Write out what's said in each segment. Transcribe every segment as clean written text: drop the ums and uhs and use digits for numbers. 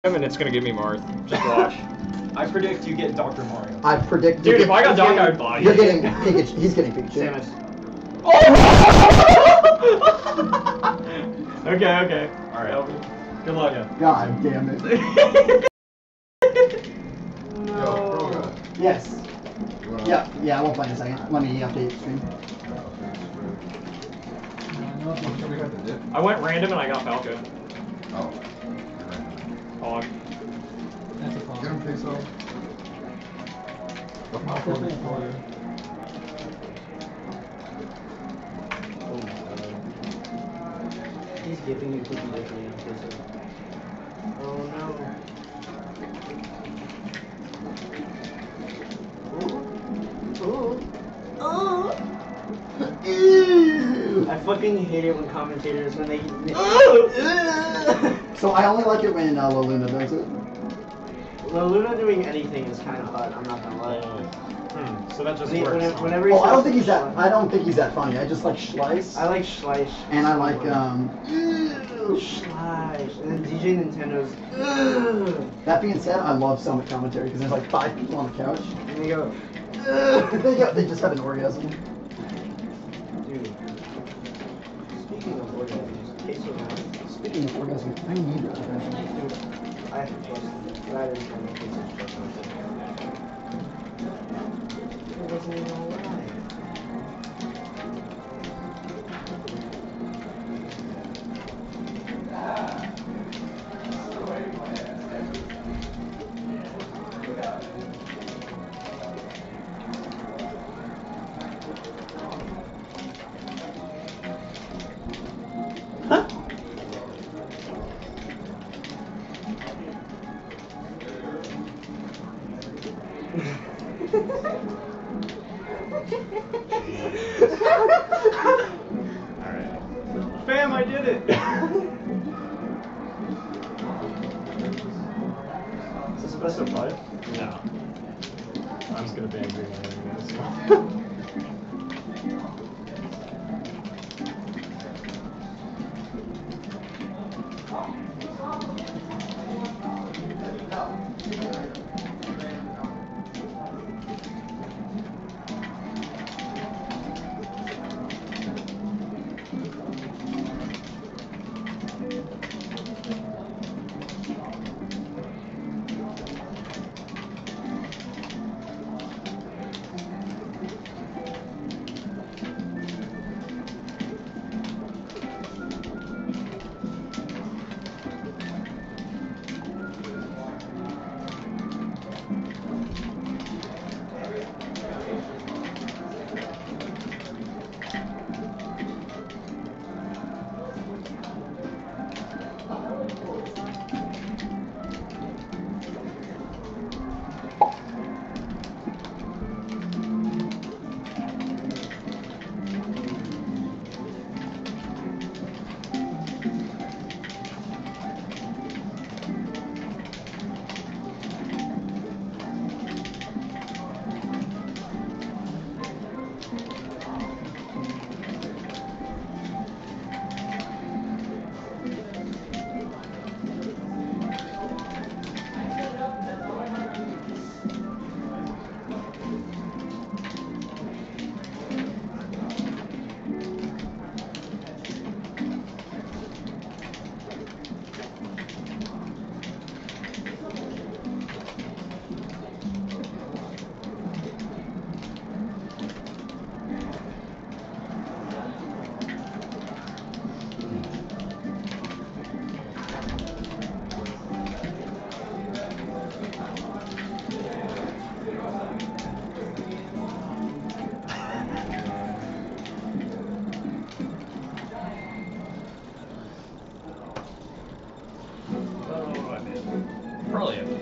and it's gonna give me Marth. Just watch. I predict you get Dr. Mario. I predict. Dude, if I got Doc, I would buy You're it. getting Pikachu. He's getting Pikachu. Samus. Okay. Alright. Good luck. Yeah. God damn it. No. Yes. Yeah, I won't play in a second. Let me update the stream. I went random and I got Falco. Oh. Hog. That's a problem. Get him, Peso. He's giving you cookie liquid. Oh no. Ooh. I fucking hate it when commentators when they. So I only like it when Loluna does it. Luna doing anything is kind of hot. I'm not gonna lie. So that just See, works. whenever he Oh, I don't think says he's that. I don't think he's that funny. I just like Schleiss. I like Schleish. And I like Schleish. And then DJ Nintendo's. That being said, I love Summit commentary because there's like 5 people on the couch. And they go. They just have an orgasm. Dude. Speaking of orgasms, Queso now. Speaking of orgasm, I need that orgasm. Dude, I have to trust that is one of Queso's trust. It wasn't even a lie. Fam, I did it! Is this best of 5? No. I'm just gonna ban green anyways. Brilliant.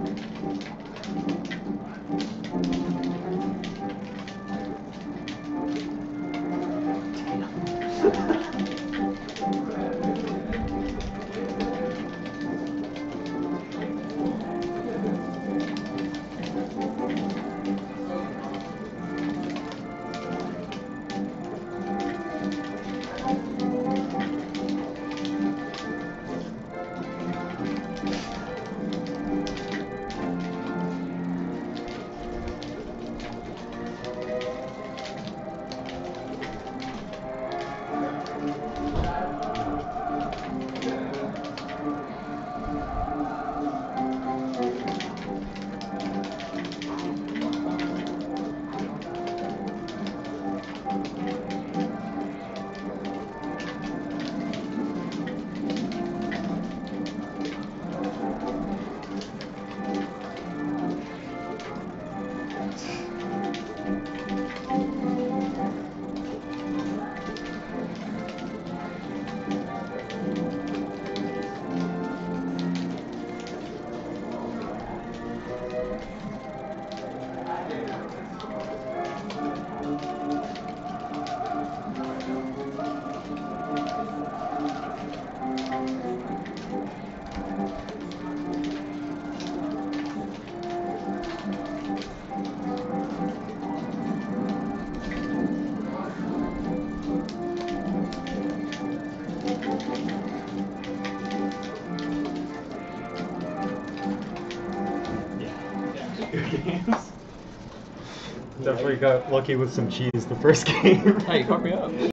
Definitely got lucky with some cheese the first game. Hey, you fucked me up.